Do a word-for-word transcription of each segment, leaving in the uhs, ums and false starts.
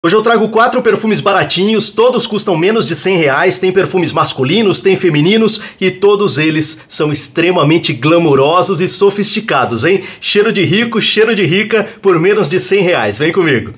Hoje eu trago quatro perfumes baratinhos, todos custam menos de cem reais, tem perfumes masculinos, tem femininos e todos eles são extremamente glamurosos e sofisticados, hein? Cheiro de rico, cheiro de rica por menos de cem reais, vem comigo!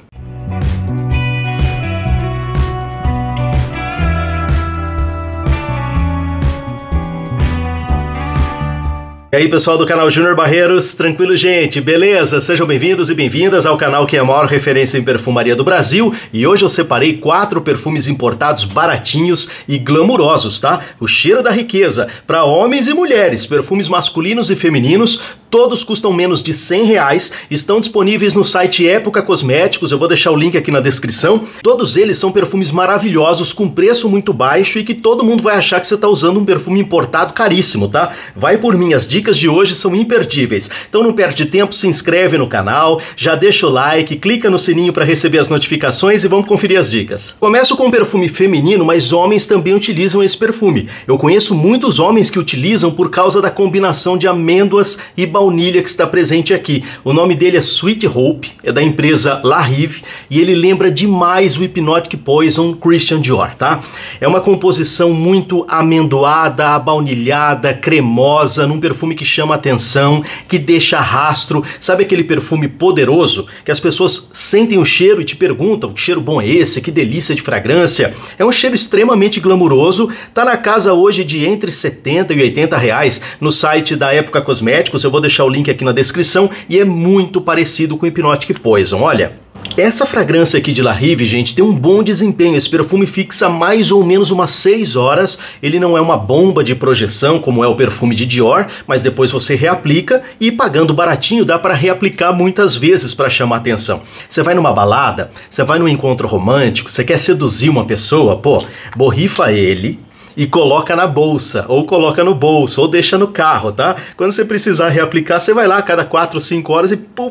E aí pessoal do canal Júnior Barreiros, tranquilo gente? Beleza? Sejam bem-vindos e bem-vindas ao canal que é a maior referência em perfumaria do Brasil e hoje eu separei quatro perfumes importados baratinhos e glamurosos, tá? O cheiro da riqueza, para homens e mulheres, perfumes masculinos e femininos, todos custam menos de cem reais, estão disponíveis no site Época Cosméticos, eu vou deixar o link aqui na descrição. Todos eles são perfumes maravilhosos, com preço muito baixo e que todo mundo vai achar que você está usando um perfume importado caríssimo, tá? Vai por mim, as dicas de hoje são imperdíveis. Então não perde tempo, se inscreve no canal, já deixa o like, clica no sininho para receber as notificações e vamos conferir as dicas. Começo com um perfume feminino, mas homens também utilizam esse perfume. Eu conheço muitos homens que utilizam por causa da combinação de amêndoas e baunilha que está presente aqui. O nome dele é Sweet Hope, é da empresa La Rive e ele lembra demais o Hypnotic Poison Christian Dior, tá? É uma composição muito amendoada, abaunilhada, cremosa, num perfume que chama atenção, que deixa rastro. Sabe aquele perfume poderoso que as pessoas sentem o cheiro e te perguntam que cheiro bom é esse, que delícia de fragrância? É um cheiro extremamente glamuroso, tá na casa hoje de entre setenta e oitenta reais no site da Época Cosméticos, eu vou deixar o link aqui na descrição e é muito parecido com o Hypnotic Poison, olha. Essa fragrância aqui de La Rive, gente, tem um bom desempenho. Esse perfume fixa mais ou menos umas seis horas. Ele não é uma bomba de projeção como é o perfume de Dior, mas depois você reaplica e pagando baratinho dá para reaplicar muitas vezes para chamar atenção. Você vai numa balada, você vai num encontro romântico, você quer seduzir uma pessoa, pô, borrifa ele e coloca na bolsa, ou coloca no bolso, ou deixa no carro, tá? Quando você precisar reaplicar, você vai lá a cada quatro, cinco horas e pum,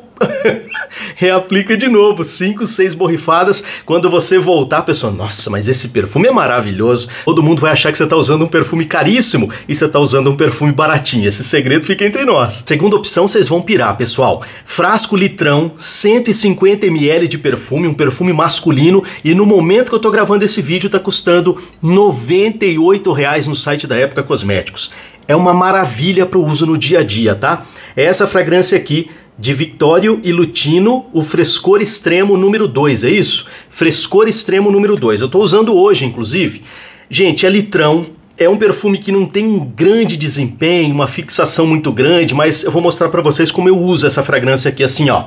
reaplica de novo, cinco, seis borrifadas. Quando você voltar, a pessoa, nossa, mas esse perfume é maravilhoso. Todo mundo vai achar que você está usando um perfume caríssimo e você está usando um perfume baratinho. Esse segredo fica entre nós. Segunda opção, vocês vão pirar, pessoal. Frasco litrão, cento e cinquenta mililitros de perfume, um perfume masculino, e no momento que eu tô gravando esse vídeo, tá custando noventa e oito reais no site da Época Cosméticos. É uma maravilha para o uso no dia a dia, tá? É essa fragrância aqui de Victorio e Lutino, o Frescor Extremo número dois, é isso? Frescor Extremo número dois. Eu tô usando hoje, inclusive. Gente, é litrão. É um perfume que não tem um grande desempenho, uma fixação muito grande, mas eu vou mostrar para vocês como eu uso essa fragrância aqui assim, ó.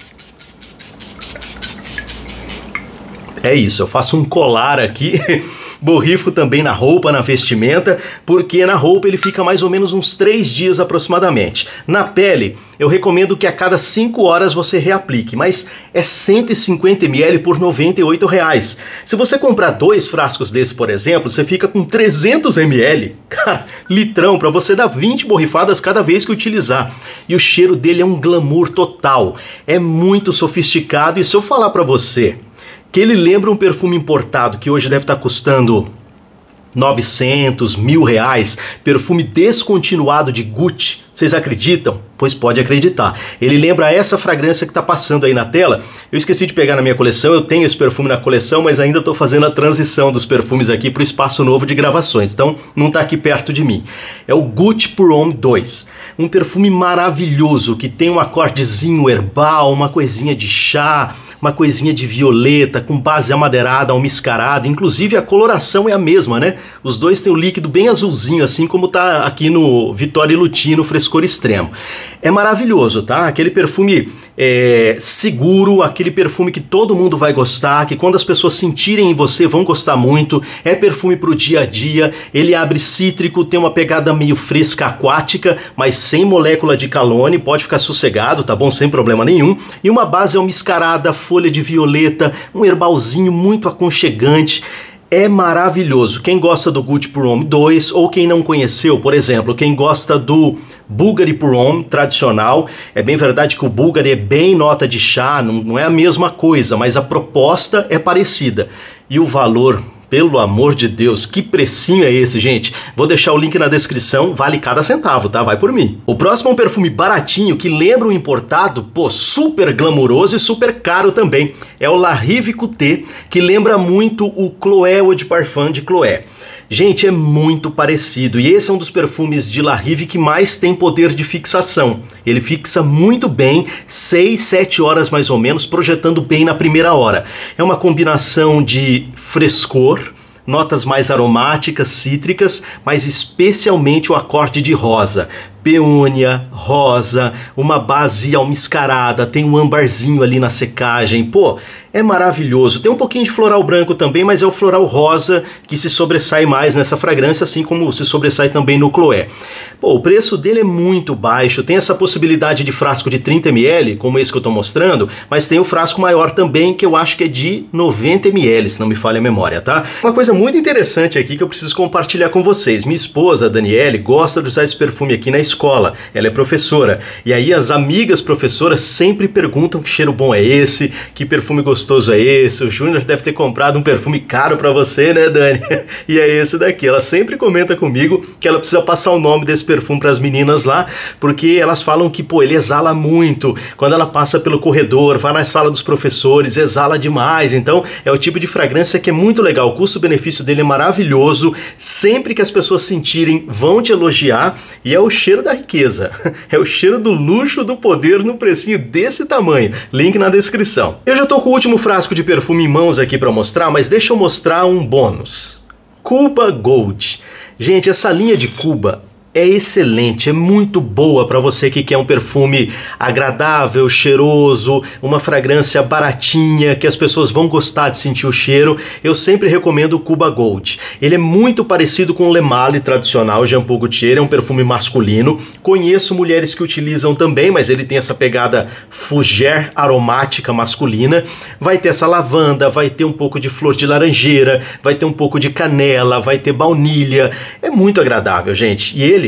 É isso, eu faço um colar aqui, borrifo também na roupa, na vestimenta, porque na roupa ele fica mais ou menos uns três dias aproximadamente. Na pele, eu recomendo que a cada cinco horas você reaplique, mas é cento e cinquenta mililitros por noventa e oito reais. Se você comprar dois frascos desse, por exemplo, você fica com trezentos mililitros, cara, litrão, para você dar vinte borrifadas cada vez que utilizar. E o cheiro dele é um glamour total, é muito sofisticado, e se eu falar para você que ele lembra um perfume importado que hoje deve estar custando novecentos, mil reais, perfume descontinuado de Gucci, vocês acreditam? Pois pode acreditar. Ele lembra essa fragrância que está passando aí na tela. Eu esqueci de pegar na minha coleção, eu tenho esse perfume na coleção, mas ainda estou fazendo a transição dos perfumes aqui para o espaço novo de gravações, então não está aqui perto de mim. É o Gucci Pour Homme dois, um perfume maravilhoso que tem um acordezinho herbal, uma coisinha de chá, uma coisinha de violeta, com base amadeirada, almiscarada, inclusive a coloração é a mesma, né? Os dois têm o líquido bem azulzinho, assim como tá aqui no Victorio Lutino Frescor Extremo. É maravilhoso, tá? Aquele perfume é, seguro, aquele perfume que todo mundo vai gostar, que quando as pessoas sentirem em você vão gostar muito. É perfume pro dia a dia, ele abre cítrico, tem uma pegada meio fresca aquática, mas sem molécula de calone, pode ficar sossegado, tá bom? Sem problema nenhum. E uma base almiscarada, folha de violeta, um herbalzinho muito aconchegante. É maravilhoso. Quem gosta do Gucci Pour Homme dois ou quem não conheceu, por exemplo, quem gosta do Bulgari Pour Homme tradicional, é bem verdade que o Bulgari é bem nota de chá, não, não é a mesma coisa, mas a proposta é parecida. E o valor, Pelo amor de Deus, que precinho é esse, gente? Vou deixar o link na descrição, vale cada centavo, tá? Vai por mim. O próximo é um perfume baratinho que lembra um importado, pô, super glamouroso e super caro também. É o La Rive Couté, que lembra muito o Chloé Eau de Parfum de Chloé. Gente, é muito parecido e esse é um dos perfumes de La Rive que mais tem poder de fixação. Ele fixa muito bem, seis, sete horas mais ou menos, projetando bem na primeira hora. É uma combinação de frescor, notas mais aromáticas, cítricas, mas especialmente o acorde de rosa. Peônia, rosa, uma base almiscarada, tem um ambarzinho ali na secagem. Pô, é maravilhoso. Tem um pouquinho de floral branco também, mas é o floral rosa que se sobressai mais nessa fragrância, assim como se sobressai também no Chloé. Pô, o preço dele é muito baixo, tem essa possibilidade de frasco de trinta mililitros, como esse que eu tô mostrando, mas tem o frasco maior também, que eu acho que é de noventa mililitros, se não me falha a memória, tá? Uma coisa muito interessante aqui que eu preciso compartilhar com vocês. Minha esposa, a Daniele, gosta de usar esse perfume aqui na escola. escola, ela é professora, e aí as amigas professoras sempre perguntam que cheiro bom é esse, que perfume gostoso é esse. O Júnior deve ter comprado um perfume caro pra você, né, Dani? E é esse daqui. Ela sempre comenta comigo que ela precisa passar o nome desse perfume pras meninas lá, porque elas falam que, pô, ele exala muito. Quando ela passa pelo corredor, vai na sala dos professores, exala demais. Então, é o tipo de fragrância que é muito legal. O custo-benefício dele é maravilhoso. Sempre que as pessoas sentirem, vão te elogiar, e é o cheiro da riqueza. É o cheiro do luxo, do poder num precinho desse tamanho. Link na descrição. Eu já tô com o último frasco de perfume em mãos aqui para mostrar, mas deixa eu mostrar um bônus. Cuba Gold. Gente, essa linha de Cuba é excelente, é muito boa para você que quer um perfume agradável, cheiroso, uma fragrância baratinha, que as pessoas vão gostar de sentir o cheiro. Eu sempre recomendo o Cuba Gold. Ele é muito parecido com o Le Male tradicional, Jean Paul Gaultier, é um perfume masculino. Conheço mulheres que utilizam também, mas ele tem essa pegada fougère aromática masculina. Vai ter essa lavanda, vai ter um pouco de flor de laranjeira, vai ter um pouco de canela, vai ter baunilha. É muito agradável, gente. E ele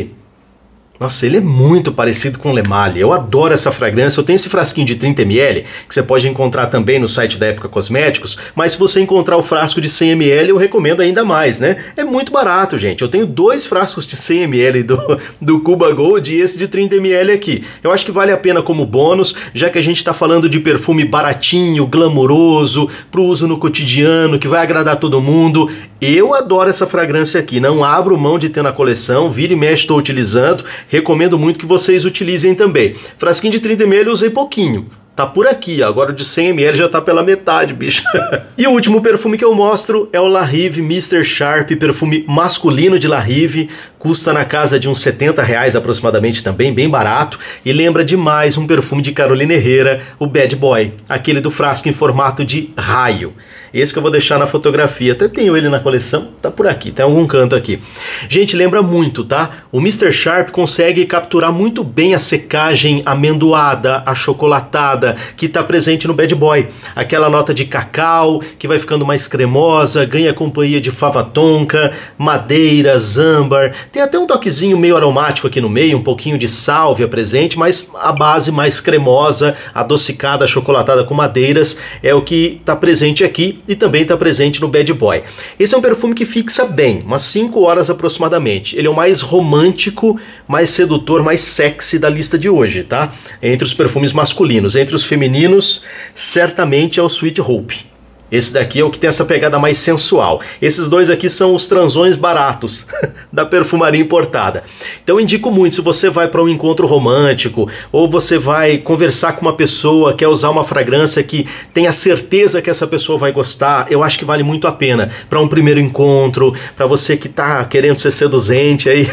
Nossa, ele é muito parecido com o Le Male. Eu adoro essa fragrância. Eu tenho esse frasquinho de trinta mililitros, que você pode encontrar também no site da Época Cosméticos, mas se você encontrar o frasco de cem mililitros, eu recomendo ainda mais, né? É muito barato, gente. Eu tenho dois frascos de cem mililitros do, do Cuba Gold e esse de trinta mililitros aqui. Eu acho que vale a pena como bônus, já que a gente tá falando de perfume baratinho, glamouroso, pro uso no cotidiano, que vai agradar todo mundo. Eu adoro essa fragrância aqui, não abro mão de ter na coleção, vira e mexe estou utilizando, recomendo muito que vocês utilizem também. Frasquinho de trinta mililitros eu usei pouquinho, tá por aqui, agora o de cem mililitros já tá pela metade, bicho. E o último perfume que eu mostro é o La Rive mister Sharp, perfume masculino de La Rive, custa na casa de uns setenta reais aproximadamente também, bem barato, e lembra demais um perfume de Carolina Herrera, o Bad Boy, aquele do frasco em formato de raio. Esse que eu vou deixar na fotografia, até tenho ele na coleção, tá por aqui, tá em algum canto aqui. Gente, lembra muito, tá? O mister Sharp consegue capturar muito bem a secagem amendoada, achocolatada, que tá presente no Bad Boy. Aquela nota de cacau, que vai ficando mais cremosa, ganha companhia de fava tonka, madeira, âmbar. Tem até um toquezinho meio aromático aqui no meio, um pouquinho de sálvia presente, mas a base mais cremosa, adocicada, achocolatada com madeiras, é o que tá presente aqui. E também está presente no Bad Boy. Esse é um perfume que fixa bem, umas cinco horas aproximadamente. Ele é o mais romântico, mais sedutor, mais sexy da lista de hoje, tá? Entre os perfumes masculinos. Entre os femininos, certamente é o Sweet Hope. Esse daqui é o que tem essa pegada mais sensual. Esses dois aqui são os transões baratos da perfumaria importada. Então eu indico muito, se você vai para um encontro romântico, ou você vai conversar com uma pessoa, quer usar uma fragrância que tem a certeza que essa pessoa vai gostar, eu acho que vale muito a pena. Para um primeiro encontro, para você que tá querendo ser seduzente aí...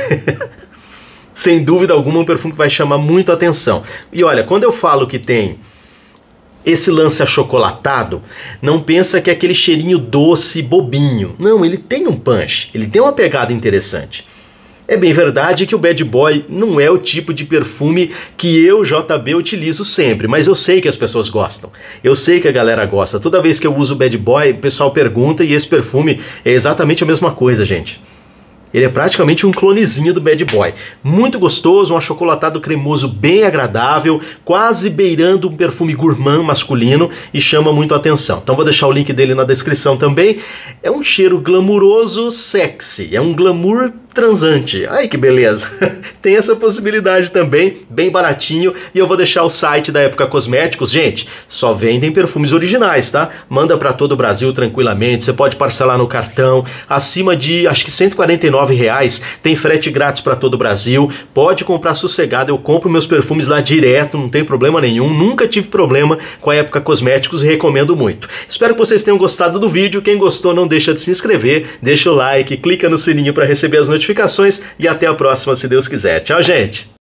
Sem dúvida alguma, um perfume que vai chamar muito a atenção. E olha, quando eu falo que tem esse lance achocolatado, não pensa que é aquele cheirinho doce, bobinho. Não, ele tem um punch, ele tem uma pegada interessante. É bem verdade que o Bad Boy não é o tipo de perfume que eu, J B, utilizo sempre, mas eu sei que as pessoas gostam. Eu sei que a galera gosta. Toda vez que eu uso o Bad Boy, o pessoal pergunta, e esse perfume é exatamente a mesma coisa, gente. Ele é praticamente um clonezinho do Bad Boy. Muito gostoso, um achocolatado cremoso bem agradável, quase beirando um perfume gourmand masculino e chama muito a atenção. Então vou deixar o link dele na descrição também. É um cheiro glamuroso, sexy, é um glamour transante. Ai, que beleza! Tem essa possibilidade também, bem baratinho, e eu vou deixar o site da Época Cosméticos. Gente, só vendem perfumes originais, tá? Manda para todo o Brasil tranquilamente, você pode parcelar no cartão, acima de, acho que cento e quarenta e nove reais, tem frete grátis para todo o Brasil, pode comprar sossegado, eu compro meus perfumes lá direto, não tem problema nenhum, nunca tive problema com a Época Cosméticos e recomendo muito. Espero que vocês tenham gostado do vídeo, quem gostou não deixa de se inscrever, deixa o like, clica no sininho para receber as notificações e até a próxima, se Deus quiser. Tchau, gente!